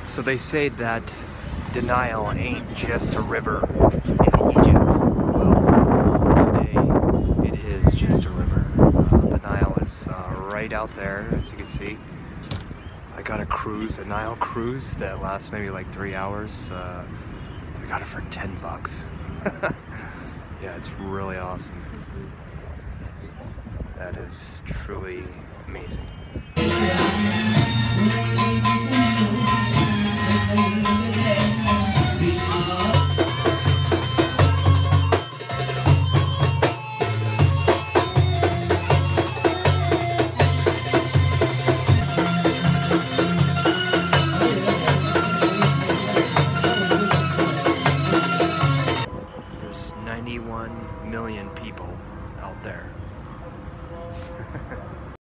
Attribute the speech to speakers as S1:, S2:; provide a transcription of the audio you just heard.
S1: So they say that the Nile ain't just a river in Egypt. Well, today it is just a river. The Nile is right out there, as you can see. I got a cruise, a Nile cruise that lasts maybe like 3 hours. I got it for 10 bucks. Yeah, it's really awesome. That is truly amazing.